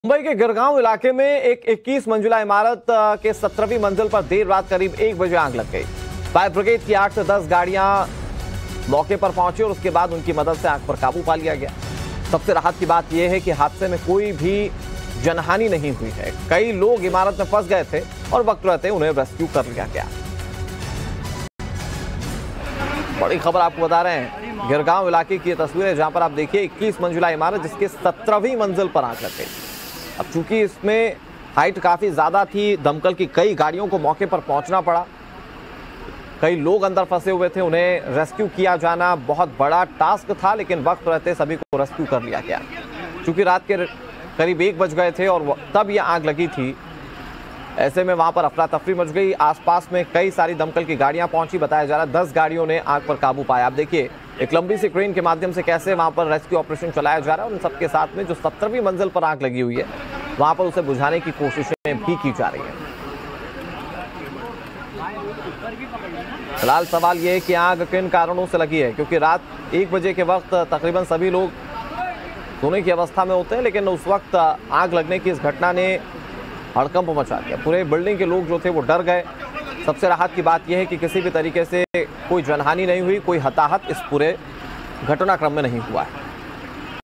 मुंबई के गिरगांव इलाके में एक 21 मंजिला इमारत के 17वीं मंजिल पर देर रात करीब 1 बजे आग लग गई। फायर ब्रिगेड की 8 से 10 गाड़ियां मौके पर पहुंची और उसके बाद उनकी मदद से आग पर काबू पा लिया गया। सबसे राहत की बात यह है कि हादसे में कोई भी जनहानि नहीं हुई है। कई लोग इमारत में फंस गए थे और वक्त रहते उन्हें रेस्क्यू कर लिया गया। बड़ी खबर आपको बता रहे हैं, गिरगांव इलाके की तस्वीरें जहां पर आप देखिए 21 मंजिला इमारत जिसके 17वीं मंजिल पर आग लग गई। अब चूंकि इसमें हाइट काफी ज्यादा थी, दमकल की कई गाड़ियों को मौके पर पहुंचना पड़ा। कई लोग अंदर फंसे हुए थे, उन्हें रेस्क्यू किया जाना बहुत बड़ा टास्क था, लेकिन वक्त रहते सभी को रेस्क्यू कर लिया गया। चूंकि रात के करीब 1 बज गए थे और तब यह आग लगी थी, ऐसे में वहां पर अफरा तफरी मच गई। आसपास में कई सारी दमकल की गाड़ियां पहुंची। बताया जा रहा है 10 गाड़ियों ने आग पर काबू पाया। आप देखिए एक लंबी सी क्रेन के माध्यम से कैसे वहां पर रेस्क्यू ऑपरेशन चलाया जा रहा है। उन सबके साथ में जो 17वीं मंजिल पर आग लगी हुई है वहां पर उसे बुझाने की कोशिशें भी की जा रही है। फिलहाल सवाल यह है कि आग किन कारणों से लगी है, क्योंकि रात 1 बजे के वक्त तकरीबन सभी लोग सोने की अवस्था में होते हैं, लेकिन उस वक्त आग लगने की इस घटना ने हड़कंप मचा दिया। पूरे बिल्डिंग के लोग जो थे वो डर गए। सबसे राहत की बात यह है कि किसी भी तरीके से कोई जनहानि नहीं हुई, कोई हताहत इस पूरे घटनाक्रम में नहीं हुआ है।